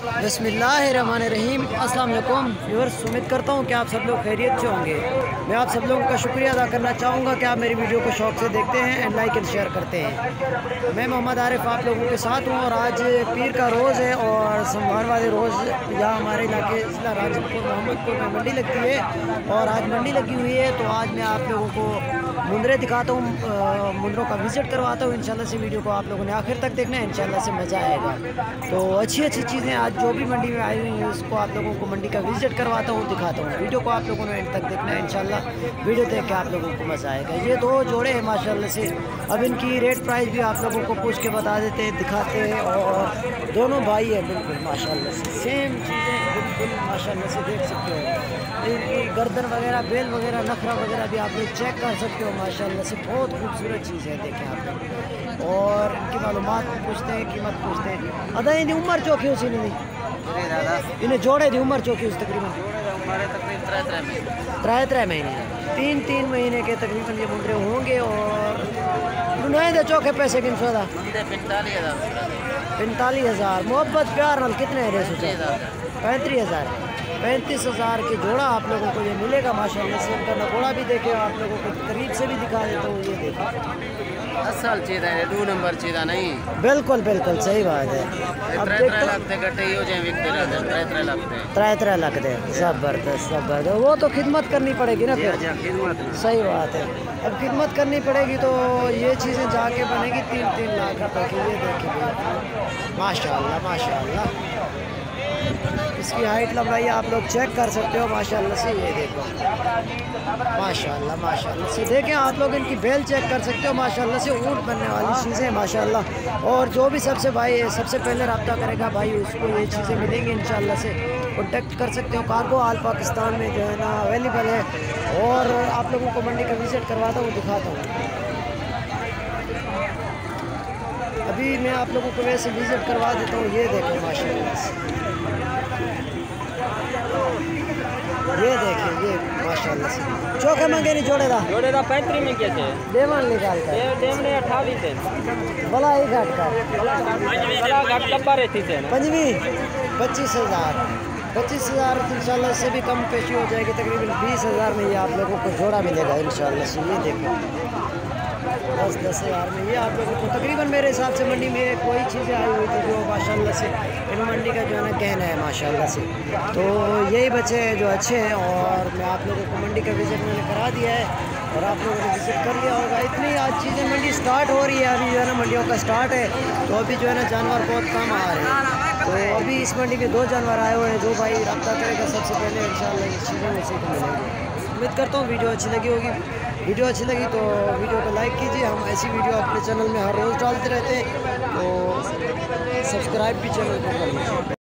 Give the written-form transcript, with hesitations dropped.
बिस्मिल्लाहिर्रहमानिर्रहीम। अस्सलाम वालेकुम व्यूअर्स, उम्मीद करता हूँ कि आप सब लोग खैरियत से होंगे। मैं आप सब लोगों का शुक्रिया अदा करना चाहूँगा कि आप मेरी वीडियो को शौक़ से देखते हैं एंड लाइक एंड शेयर करते हैं। मैं मोहम्मद आरिफ आप लोगों के साथ हूँ और आज पीर का रोज़ है और सोमवार वाले रोज़ यहाँ हमारे इलाके ज़िला राजनपुर मोहम्मदपुर में मंडी लगती है और आज मंडी लगी हुई है। तो आज मैं आप लोगों को मुंदरे दिखाता हूँ, मुंदरों का विज़िट करवाता हूँ। इंशाल्लाह से वीडियो को आप लोगों ने आखिर तक देखना है, इंशाल्लाह से मज़ा आएगा। तो अच्छी अच्छी चीज़ें आज जो भी मंडी में आई हुई हैं उसको आप लोगों को मंडी का विज़िट करवाता हूँ, दिखाता हूँ। वीडियो को आप लोगों ने एंड तक देखना है, इंशाल्लाह वीडियो देख के आप लोगों को मज़ा आएगा। ये दो जोड़े हैं माशाल्लाह से। अब इनकी रेट प्राइस भी आप लोगों को पूछ के बता देते हैं, दिखाते हैं। और दोनों भाई हैं बिल्कुल माशाल्लाह से, सेम चीज़ें बिल्कुल माशाल्लाह से देख सकते हो। इनकी गर्दन वगैरह, बेल वगैरह, नखरा वगैरह भी आप लोग चेक कर सकते हो माशाल्लाह से। बहुत खूबसूरत चीज़ है, देखें आप लोग। और इनकी मालूमात पूछते हैं, कीमत पूछते हैं। अदा इनकी उम्र चौकी उसी नहीं, इन्हें जोड़े दी उम्र चौकी उस तकरीबन त्रै महीने, तीन महीने के तकरीबन ये मुंडरे होंगे। और नए दे चौके पैसे किन सौदा 45,000 मोहब्बत प्यार नाल कितने है रेसू 35,000 के जोड़ा आप लोगों को ये मिलेगा माशाल्लाह से। उनका नकोड़ा भी देखे, आप लोगों को करीब से भी दिखा देता हूँ। ये देखें असल चीज़ है, 2 नंबर चीज़ नहीं। बिल्कुल बिल्कुल सही बात है। अब त्रै लाख दे जबरदस्त। वो तो खिदमत करनी पड़ेगी ना फिर, सही बात है। अब खिदमत करनी पड़ेगी तो ये चीज़ें जाके बनेगी 3 लाख रुपए की। ये देखिए माशाल्लाह माशाल्लाह, इसकी हाइट लंबाई आप लोग चेक कर सकते हो माशाल्लाह से। ये देखो माशाल्लाह माशाल्लाह से, देखें आप लोग इनकी बेल चेक कर सकते हो माशाल्लाह से। ऊँट बनने वाली चीज़ें माशाल्लाह। और जो भी सबसे पहले रब्ता करेगा भाई, उसको ये चीज़ें मिलेंगी इंशाल्लाह से। कॉन्टेक्ट कर सकते हो। कार्गो ऑल पाकिस्तान में जो है ना अवेलेबल है। और आप लोगों को मंडी का विज़िट करवाता हूँ, दिखाता हूँ। अभी मैं आप लोगों को वैसे विज़िट करवा देता हूँ। ये देखो माशाल्लाह से, ये देखिए ये माशाल्लाह से। चौके मंगे नहीं जोड़े दा 35 में कैसे देवन निकाल कर देवने 28 है भला ही घाट कर घाट लंबा रहती है पंजवी 25,000 इंशाल्लाह से भी कम पेशी हो जाएगी। तकरीबन 20,000 में ये आप लोगों को जोड़ा मिलेगा इंशाल्लाह से। ये देखो 10,000 में ये आप लोगों को तकरीबन मेरे हिसाब से मंडी में कोई चीज़ें आई हुई थी जो माशाल्लाह से इन मंडी का जो है ना कहना है माशाल्लाह से। तो यही बच्चे हैं जो अच्छे हैं। और मैं आप लोगों को मंडी का विज़िट मैंने करा दिया है और आप लोगों ने विज़िट कर लिया होगा। इतनी आज चीज़ें मंडी स्टार्ट हो रही है, अभी जो है ना मंडियों का स्टार्ट है। तो अभी जो है ना जानवर बहुत कम आ रहे हैं। तो अभी इस मंडी में 2 जानवर आए हुए हैं। जो भाई रब्ता करेगा सबसे पहले इंशाल्लाह ये चीज़ें उसी को मिलेंगी। उम्मीद करता हूँ वीडियो अच्छी लगी होगी। वीडियो अच्छी लगी तो वीडियो को लाइक कीजिए। हम ऐसी वीडियो अपने चैनल में हर रोज़ डालते रहते हैं, तो सब्सक्राइब भी चैनल को कर लीजिए।